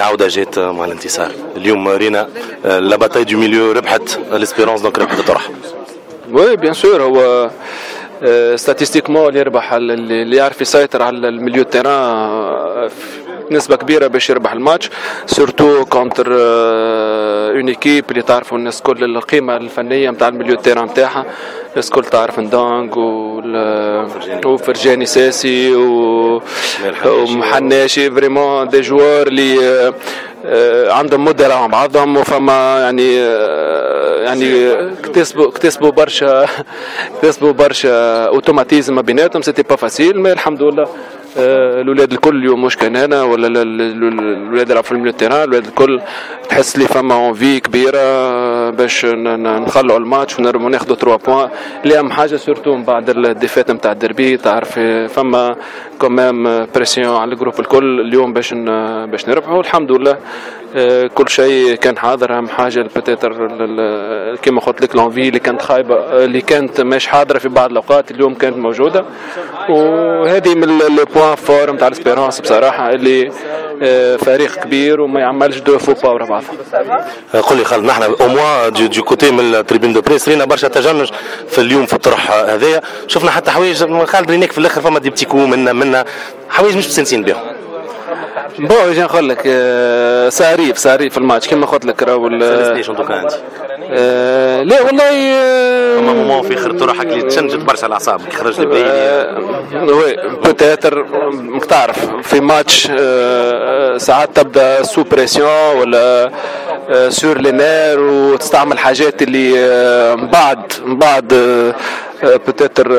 العودة جات مع الانتصار. اليوم رينا لا باتاي دو ميليو ربحت الاسبيرونس، دونك ربحت الطرح. وي بيان سور، هو ستاتيستيكمون اللي يربح اللي يعرف يسيطر على الميليو تيران نسبة كبيرة باش يربح الماتش، سورتو كونتر اون ايكيب اللي تعرفوا الناس كل القيمة الفنية نتاع الميليو تيران نتاعها، الناس كل تعرف ندونغ وفرجاني ساسي ومحناشي، فريمون دي جوار اللي عندهم مدة مع بعضهم، وفما يعني اكتسبوا برشا اوتوماتيزم ما بيناتهم. سيتي با فاسيل، مي الحمد لله الاولاد الكل اليوم مش كان هنا ولا الاولاد يلعبوا في الميليو تيران، الاولاد الكل تحس لي فما اونفي كبيره باش نخلعوا الماتش وناخذوا 3 بوان. اللي اهم حاجه سورتو من بعد الديفات نتاع الدربي، تعرف فما كومام بريسيون على الجروب الكل اليوم باش نربحوا. الحمد لله كل شيء كان حاضر. اهم حاجه بتاتر كما قلت لك لونفي اللي كانت خايبه، اللي كانت مش حاضره في بعض الاوقات، اليوم كانت موجوده، وهذه من البوان فور نتاع الاسبيرونس بصراحه، اللي فريق كبير وما يعملش دو فو با ورا بعض. قل لي خالد، نحن او موا دو كوتي من التريبين دو بريس رينا برشا تجنج في اليوم في الطرح هذايا، شفنا حتى حوايج خالد رينيك في الاخر فما دي بتيكو منا حوايج مش مستانسين بهم. بون جي نقول لك صاريف في الماتش كما قلت لك راهو ليش انتو كان لا والله فما مومون في اخر طرحك اللي تشنجت برشا الاعصاب كي خرج البعيد. وي بوتيتر تعرف في ماتش ساعات تبدا سو بريسيون ولا سور لي نير وتستعمل حاجات اللي من بعد بوتيتر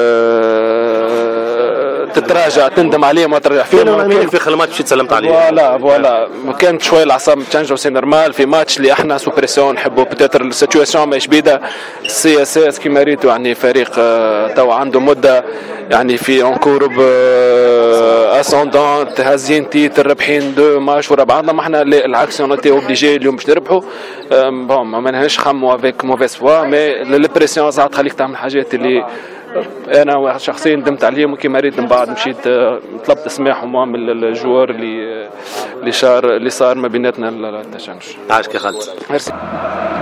تتراجع تندم عليه ما ترجع فيه. في اخر الماتش مشيت سلمت عليه. فوالا كانت شويه الاعصاب تشنجوا، سي نورمال في ماتش اللي احنا سو بريسيون نحبوا بوتيتر السيتواسيون ماهيش بيدا. سي اس اس كيما ريتو يعني فريق تو عنده مده يعني في انكورب اسوندون، هازين تيتر رابحين 2 ماتش ورا بعضنا. احنا العكس اونتي اوبليجي اليوم باش نربحوا. بون ما نهنش خموا افيك موفيس فوا، مي البريسيون ساعات تخليك تعمل حاجات اللي انا شخصيا ندمت عليهم، وكيما ريت من بعد مشيت طلبت سماحهم من الجوار اللي صار ما بيناتنا التشنج. عايشك يا خالد. ميرسي.